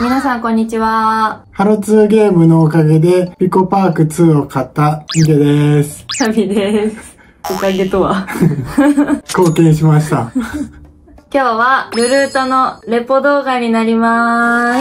皆さんこんにちは。 ハロツーゲームのおかげでピコパーク2を買ったミゲです。 サビです。おかげとは貢献しました。 今日はルルートのレポ動画になります。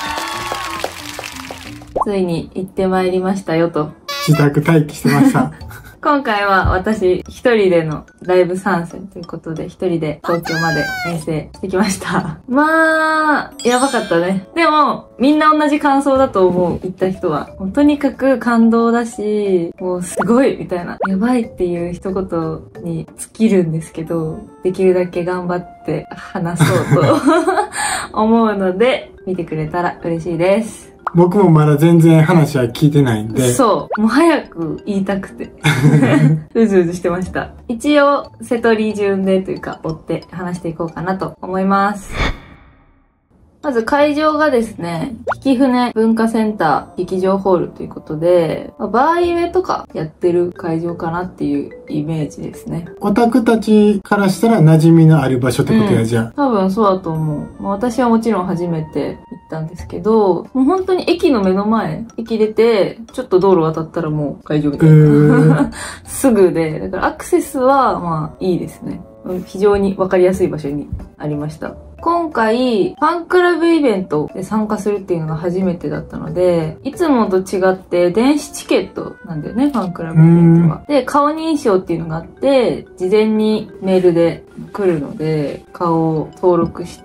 ついに行ってまいりましたよと。 自宅待機してました。 今回は私一人でのライブ参戦ということで、一人で東京まで遠征してきました。まあ、やばかったね。でも、みんな同じ感想だと思う、行った人は。もうとにかく感動だし、もうすごいみたいな。やばいっていう一言に尽きるんですけど、できるだけ頑張って話そうと思うので、見てくれたら嬉しいです。 僕もまだ全然話は聞いてないんで。 そう。もう早く言いたくて。うずうずしてました。一応、瀬戸利順でというか、追って話していこうかなと思います。まず会場がですね、曳舟文化センター劇場ホールということで、バーイベとかやってる会場かなっていうイメージですね。 オタクたちからしたら馴染みのある場所ってことや、じゃあ。 多分そうだと思う。私はもちろん初めて行ったんですけど、もう本当に駅の目の前、駅出て、ちょっと道路渡ったらもう会場みたいな。すぐで、だからアクセスはまあいいですね。非常にわかりやすい場所にありました。今回、ファンクラブイベントで参加するっていうのが初めてだったので、いつもと違って電子チケットなんだよね、ファンクラブイベントは。で、顔認証っていうのがあって、事前にメールで来るので、顔を登録して、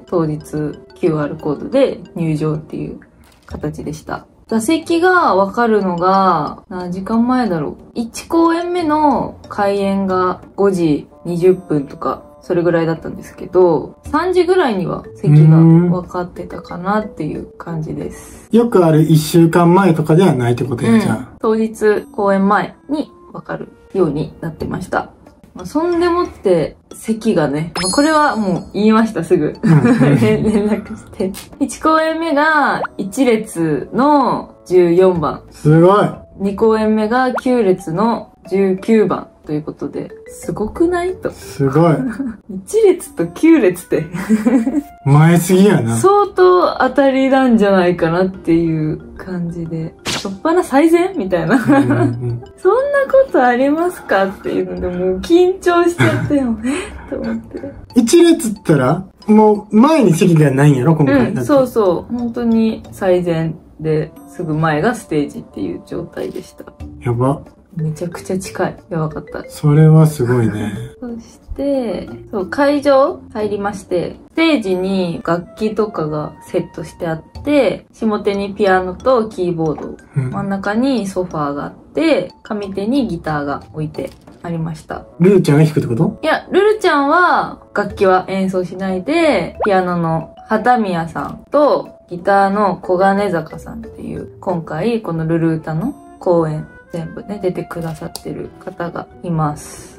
当日 QR コードで入場っていう形でした。座席がわかるのが、何時間前だろう。1公演目の開演が5時20分とか、それぐらいだったんですけど、3時ぐらいには席が分かってたかなっていう感じです。 よくある1週間前とかではないってことや、じゃあ。 当日公演前に分かるようになってました。そんでもって席がね、これはもう言いましたすぐ。連絡して。1公演目が1列の14番。 すごい。 2公演目が9列の19番。ということで、すごくないと。 すごい。 1列と9列って。 前すぎやな。 相当当たりなんじゃないかなっていう感じで。しょっぱな最善みたいな。そんなことありますかっていうので、もう緊張しちゃってよ。と思って。 1列ったら、もう前に席がないんやろ、今回。 そうそう。本当に最善で、すぐ前がステージっていう状態でした。 やば。 めちゃくちゃ近い。やばかった。 それはすごいね。 そして、会場入りまして、ステージに楽器とかがセットしてあって、下手にピアノとキーボード、真ん中にソファーがあって、上手にギターが置いてありました。 ルルちゃんが弾くってこと？ いや、ルルちゃんは楽器は演奏しないで、ピアノの畑宮さんとギターの小金坂さんっていう、今回このルルータの公演、全部ね、出てくださってる方がいます。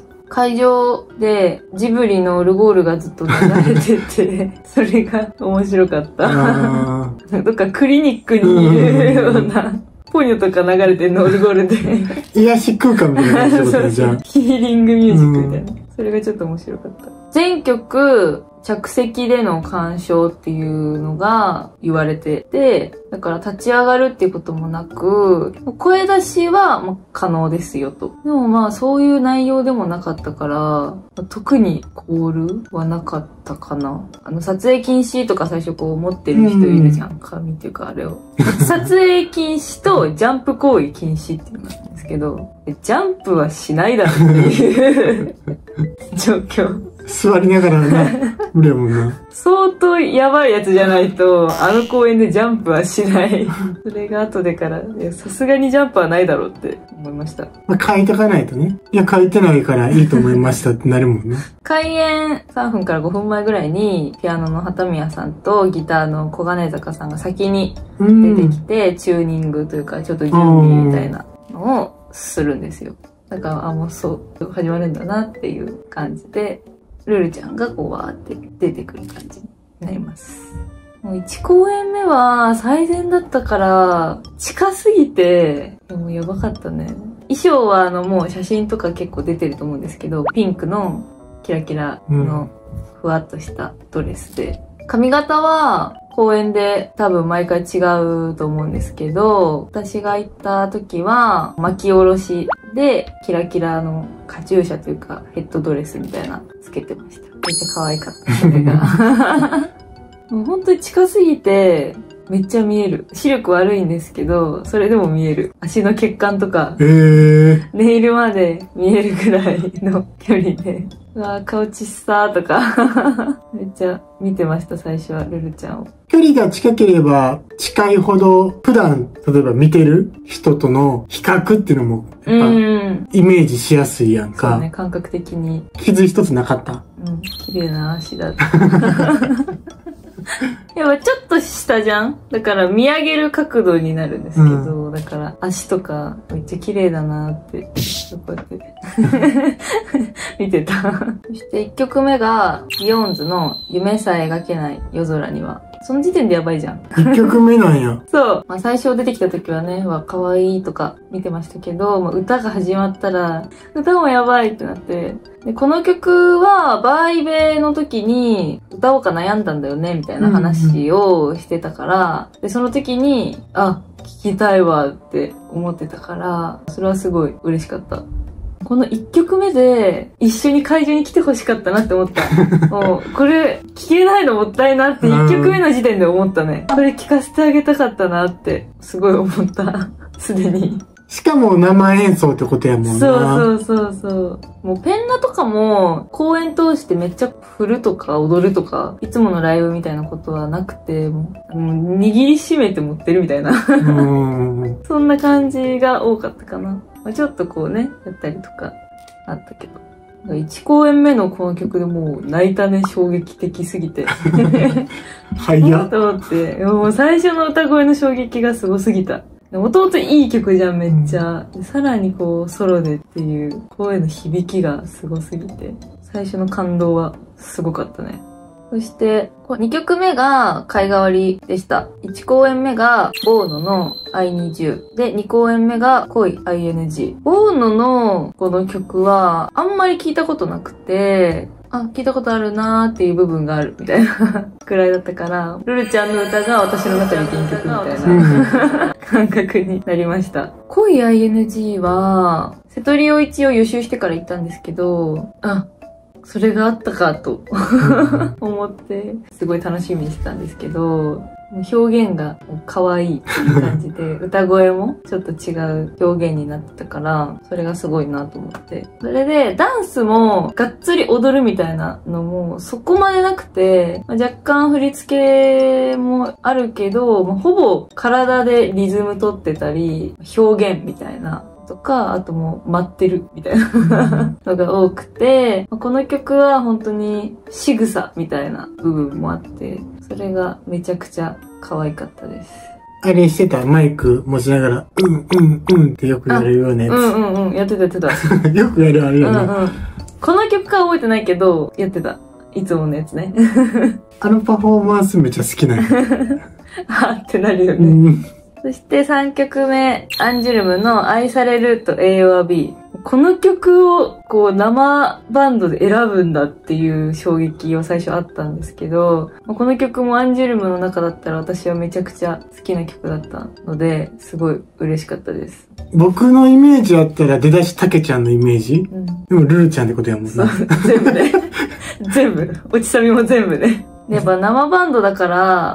会場でジブリのオルゴールがずっと流れてて、それが面白かった。どっかクリニックにいるような、ポニョとか流れてるのオルゴールで。 癒し空間みたいなことね、じゃあ。 ヒーリングミュージックみたいな。それがちょっと面白かった。全曲、着席での鑑賞っていうのが言われてて、だから立ち上がるっていうこともなく、声出しは可能ですよと。でもまあそういう内容でもなかったから、特にコールはなかったかな。撮影禁止とか最初こう持ってる人いるじゃん。紙っていうかあれを。撮影禁止とジャンプ行為禁止っていうのなんですけど、ジャンプはしないだろっていう状況。 座りながらね、無理やもんな。 相当やばいやつじゃないと、あの公園でジャンプはしない。それが後でから、さすがにジャンプはないだろうって思いました。 書いてかないとね。いや、書いてないからいいと思いましたってなるもんね。 開演3分から5分前ぐらいに、ピアノの畑宮さんとギターの小金坂さんが先に出てきて、チューニングというか、ちょっと準備みたいなのをするんですよ。だから、もうそう、始まるんだなっていう感じで、ルルちゃんがこうわーって出てくる感じになります。もう1公演目は最善だったから近すぎて、もうやばかったね。衣装はもう写真とか結構出てると思うんですけど、ピンクのキラキラのふわっとしたドレスで、髪型は公演で多分毎回違うと思うんですけど、私が行った時は巻き下ろしでキラキラのカチューシャというかヘッドドレスみたいなつけてました。めっちゃ可愛かった、それが。もう本当に近すぎて、めっちゃ見える。視力悪いんですけど、それでも見える。足の血管とか、ネイルまで見えるぐらいの距離で。うわー、顔ちっさーとか。めっちゃ見てました、最初は、ルルちゃんを。 距離が近ければ近いほど、普段、例えば見てる人との比較っていうのも、やっぱ、イメージしやすいやんか。 そうね、感覚的に。 傷一つなかった？ 綺麗な足だった。やっぱちょっと下じゃん？だから見上げる角度になるんですけど、だから足とかめっちゃ綺麗だなって、こうやって見てた。そして1曲目が、ビヨーンズの夢さえ描けない夜空には。その時点でやばいじゃん。 1曲目なんや。 そう。まあ最初出てきた時はね、可愛いとか見てましたけど、まあ、歌が始まったら、歌もやばいってなって、で、この曲は、バーイベの時に歌おうか悩んだんだよね、みたいな話をしてたから、で、その時に、あ、聴きたいわって思ってたから、それはすごい嬉しかった。この1曲目で一緒に会場に来てほしかったなって思った。もう、これ聴けないのもったいなって1曲目の時点で思ったね。これ聴かせてあげたかったなって、すごい思った。すでに。 しかも生演奏ってことやもんな。 そう。もうペンナとかも公演通してめっちゃ振るとか踊るとか、いつものライブみたいなことはなくて、もう握りしめて持ってるみたいな。そんな感じが多かったかな。まあ、ちょっとこうね、やったりとかあったけど。1公演目のこの曲でもう泣いたね、衝撃的すぎて。 早っ。 と思って、もう最初の歌声の衝撃がすごすぎた。もともといい曲じゃん、めっちゃ。さらにこう、ソロでっていう、声の響きがすごすぎて、最初の感動はすごかったね。そして、2曲目が貝替わりでした。1公演目が、ボーノの I Need You。で、2公演目が恋 ING。ボーノのこの曲は、あんまり聞いたことなくて、あ、聞いたことあるなーっていう部分があるみたいなくらいだったから、ルルちゃんの歌が私の中で原曲みたいな感覚になりました。恋 ING は、瀬戸利を一応予習してから行ったんですけど、あ、それがあったかと思って、すごい楽しみにしてたんですけど、表現が可愛いっていう感じで、歌声もちょっと違う表現になってたから、それがすごいなと思って。それで、ダンスもがっつり踊るみたいなのもそこまでなくて、若干振り付けもあるけど、ほぼ体でリズム取ってたり、表現みたいな。とか、あともう待ってるみたいなのが多くて、この曲は本当に仕草みたいな部分もあって、それがめちゃくちゃ可愛かったです。 あれしてた？マイク持ちながら、ってよくやるようなやつ。 やってた。 よくやるあれよね。 この曲は覚えてないけど、やってた。いつものやつね。 あのパフォーマンスめっちゃ好きなの。 あってなるよね。そして3曲目、アンジュルムの愛されると A or B。この曲をこう生バンドで選ぶんだっていう衝撃は最初あったんですけど、この曲もアンジュルムの中だったら私はめちゃくちゃ好きな曲だったので、すごい嬉しかったです。 僕のイメージあったら出だしたけちゃんのイメージ、でもルルちゃんってことやもんな。 そう、全部ね。全部。落ちサビも全部ね。やっぱ生バンドだから、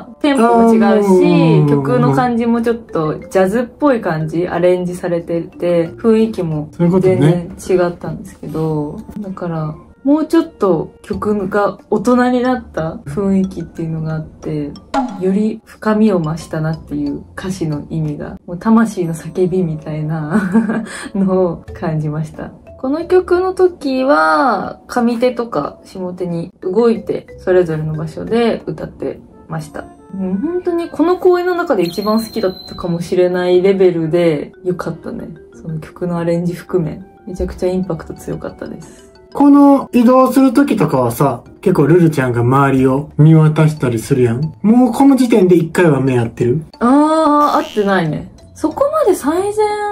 テンポも違うし、曲の感じもちょっとジャズっぽい感じ、アレンジされてて、雰囲気も全然違ったんですけど、だから、もうちょっと曲が大人になった雰囲気っていうのがあって、より深みを増したなっていう歌詞の意味が、もう魂の叫びみたいなのを感じました。この曲の時は、上手とか下手に動いて、それぞれの場所で歌ってました。本当にこの公演の中で一番好きだったかもしれないレベルで良かったね。その曲のアレンジ含め、めちゃくちゃインパクト強かったです。 この移動する時とかはさ、結構ルルちゃんが周りを見渡したりするやん。もうこの時点で一回は目合ってる？ 合ってないね。そこまで最善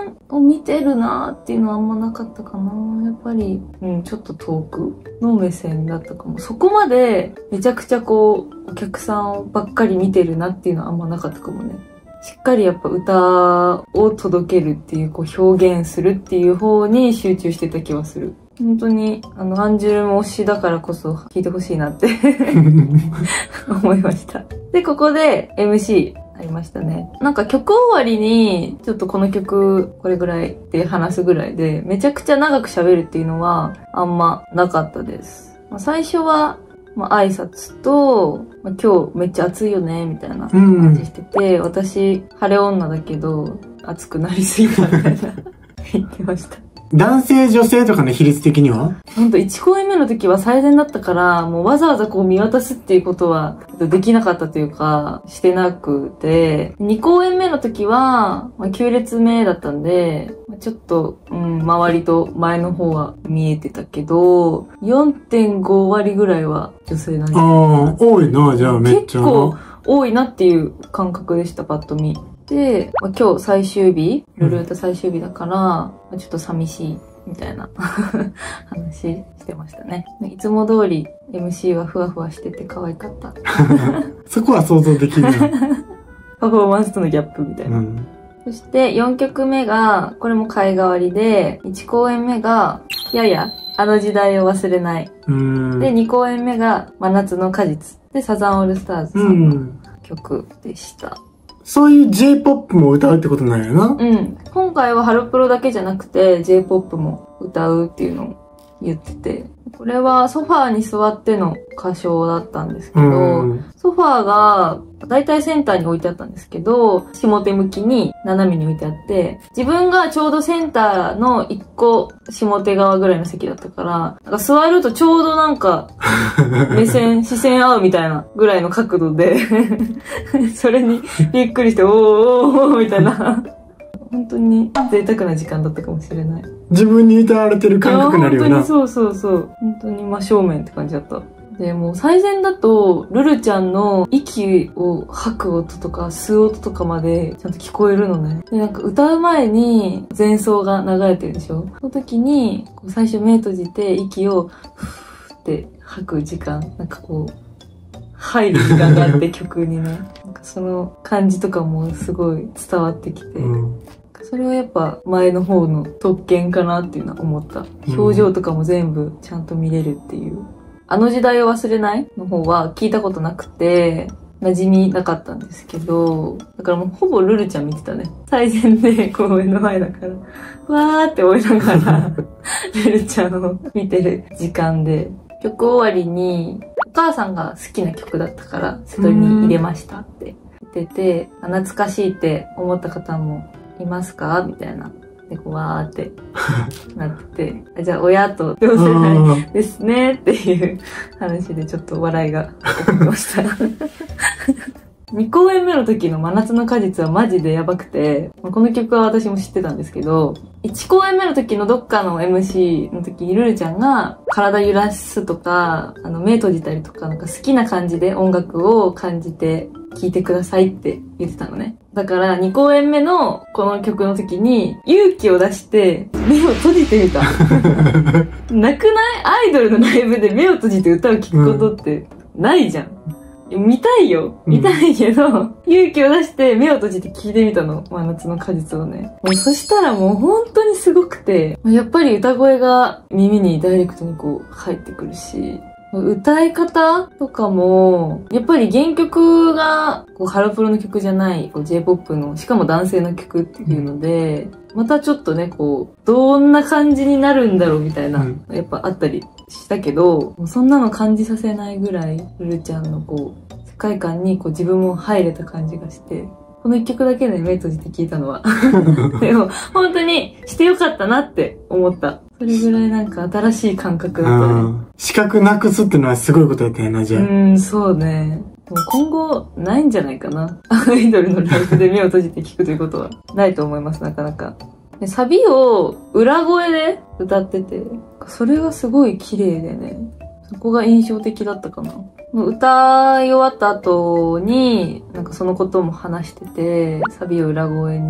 を見てるなーっていうのはあんまなかったかな。やっぱり、ちょっと遠くの目線だったかも。そこまでめちゃくちゃこう、お客さんばっかり見てるなっていうのはあんまなかったかもね。しっかりやっぱ歌を届けるっていう、こう表現するっていう方に集中してた気はする。本当に、アンジュルム推しだからこそ聞いてほしいなって思いました。で、ここで MC ありましたね。なんか曲終わりに、ちょっとこの曲これぐらいって話すぐらいで、めちゃくちゃ長く喋るっていうのはあんまなかったです。最初は、挨拶と、今日めっちゃ暑いよね、みたいな話してて、私、晴れ女だけど、暑くなりすぎたみたいな言ってました。 男性女性とかの比率的にはほんと1公演目の時は最善だったから、もうわざわざこう見渡すっていうことはできなかったというか、してなくて、2公演目の時は、9列目だったんで、ちょっと、周りと前の方は見えてたけど、4.5 割ぐらいは女性なんです。 ああ、多いな、じゃあめっちゃ。 結構多いなっていう感覚でした、パッと見。で、今日最終日、ルルータ最終日だから、ちょっと寂しい、みたいな話してましたね。いつも通り MC はふわふわしてて可愛かった。 そこは想像できるな。 パフォーマンスとのギャップみたいな。そして4曲目が、これも替え替わりで、1公演目が、やや、あの時代を忘れない。で、2公演目が、真夏の果実。で、サザンオールスターズさんの曲でした。 そういう J-POP も歌うってことなんやな。 今回はハロプロだけじゃなくて J-POP も歌うっていうのを言ってて、これはソファーに座っての歌唱だったんですけど、ソファーがだいたいセンターに置いてあったんですけど、下手向きに斜めに置いてあって、自分がちょうどセンターの1個下手側ぐらいの席だったから、なんか座るとちょうどなんか視線合うみたいなぐらいの角度でそれにびっくりして、おーおーみたいな。本当に贅沢な時間だったかもしれない。 自分に歌われてる感覚になるよな。 本当にそう。本当に真正面って感じだった。で、もう最前だと、ルルちゃんの息を吐く音とか吸う音とかまでちゃんと聞こえるのね。で、なんか歌う前に前奏が流れてるでしょ？その時に、最初目閉じて息をふーって吐く時間、なんかこう、入る時間があって曲にね。なんかその感じとかもすごい伝わってきて。それはやっぱ前の方の特権かなっていうのは思った。表情とかも全部ちゃんと見れるっていう。あの時代を忘れないの方は聞いたことなくて、馴染みなかったんですけど、だからもうほぼルルちゃん見てたね。最前で公園の前だから、わーって思いながら、ルルちゃんを見てる時間で、曲終わりに、お母さんが好きな曲だったから、それに入れましたって言ってて、懐かしいって思った方もいますかみたいな。で、こうわーってなってて、じゃあ親と同世代ですねっていう話でちょっと笑いが起きました。2公演目の時の真夏の果実はマジでやばくて、この曲は私も知ってたんですけど、1公演目の時のどっかの MC の時にルルちゃんが体揺らすとか、目閉じたりとか、なんか好きな感じで音楽を感じて聴いてくださいって言ってたのね。だから2公演目のこの曲の時に勇気を出して目を閉じてみた。なくない？アイドルのライブで目を閉じて歌を聴くことってないじゃん。見たいよ。見たいけど、勇気を出して目を閉じて聞いてみたの。真夏の果実をね。もうそしたらもう本当にすごくて、やっぱり歌声が耳にダイレクトにこう入ってくるし、歌い方とかも、やっぱり原曲がハロプロの曲じゃない、J-POP の、しかも男性の曲っていうので、またちょっとね、どんな感じになるんだろうみたいな、やっぱあったりしたけど、そんなの感じさせないぐらい、ルルちゃんの世界観に自分も入れた感じがして、この一曲だけで目閉じて聞いたのは。でも、本当にしてよかったなって思った。それぐらいなんか新しい感覚だったね。 視覚なくすってのはすごいことやったよな、じゃあ。 そうね。もう今後ないんじゃないかな。アイドルのライブで目を閉じて聞くということはないと思います、なかなか。でサビを裏声で歌ってて、それがすごい綺麗でね。そこが印象的だったかな。歌い終わった後に、なんかそのことも話してて、サビを裏声に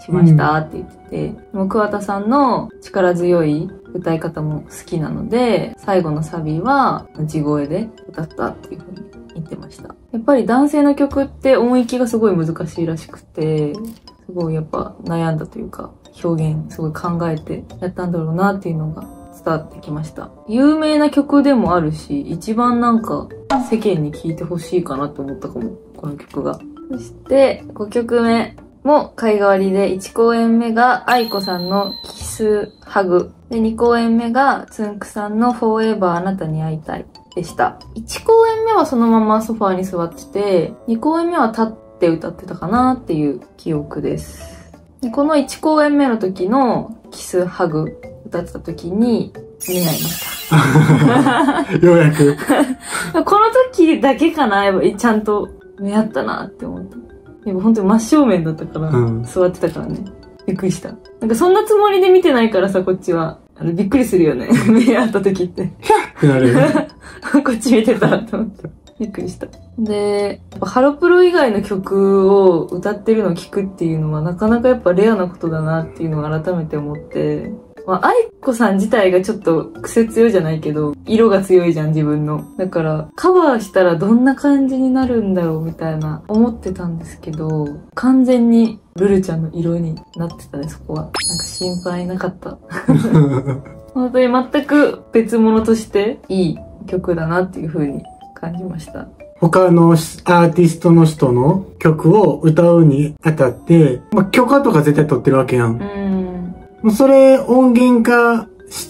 しましたって言ってて、もう桑田さんの力強い歌い方も好きなので、最後のサビは地声で歌ったっていう風に言ってました。やっぱり男性の曲って音域がすごい難しいらしくて、すごいやっぱ悩んだというか、表現すごい考えてやったんだろうなっていうのが伝わってきました。有名な曲でもあるし、一番なんか世間に聴いてほしいかなと思ったかも、この曲が。そして5曲目も回替わりで、1公演目が愛子さんのキスハグ。で、2公演目がつんくさんのフォーエバーあなたに会いたいでした。1公演目はそのままソファーに座ってて、2公演目は立って歌ってたかなっていう記憶です。でこの1公演目の時のキスハグ歌ってた時に目になりました。 ようやく。 この時だけかな、やっぱちゃんと目合ったなって思った。やっぱ本当に真正面だったから、座ってたからね。びっくりした。なんかそんなつもりで見てないからさ、こっちは。びっくりするよね。目合った時って。 ヒャッってなるよね。 こっち見てたと思って。びっくりした。で、ハロプロ以外の曲を歌ってるのを聴くっていうのはなかなかやっぱレアなことだなっていうのを改めて思って、愛子さん自体がちょっと癖強いじゃないけど、色が強いじゃん、自分の。だから、カバーしたらどんな感じになるんだろうみたいな思ってたんですけど、完全にルルちゃんの色になってたね、そこは。なんか心配なかった。本当に全く別物としていい曲だなっていう風に感じました。 他のアーティストの人の曲を歌うにあたって、許可とか絶対取ってるわけやん。もうそれ音源化して、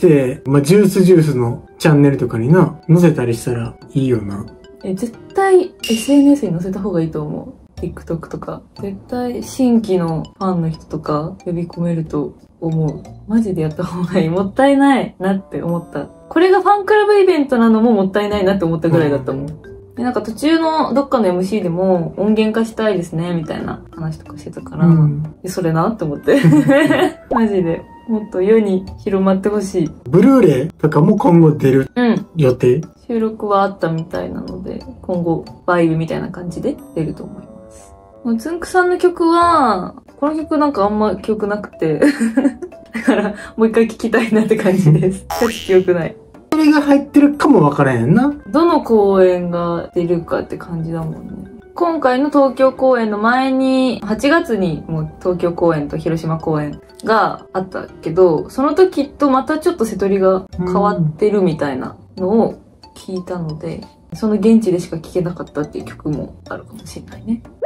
ジュースのチャンネルとかにな、載せたりしたらいいよな。 絶対 SNS に載せた方がいいと思う。TikTok とか。絶対新規のファンの人とか呼び込めると思う。マジでやった方がいい。もったいないなって思った。これがファンクラブイベントなのももったいないなって思ったぐらいだったもん。でなんか途中のどっかの MC でも音源化したいですねみたいな話とかしてたから、それなって思って。マジで。もっと世に広まってほしい。 ブルーレイとかも今後出る予定？ 収録はあったみたいなので、今後バイブみたいな感じで出ると思います。つんくさんの曲は、この曲なんかあんま記憶なくて。だからもう一回聴きたいなって感じです。記憶ない。 それが入ってるかもわからへんな。 どの公演が出るかって感じだもんね。今回の東京公演の前に、8月にもう東京公演と広島公演があったけど、その時とまたちょっと瀬戸りが変わってるみたいなのを聞いたので、その現地でしか聴けなかったっていう曲もあるかもしれないね。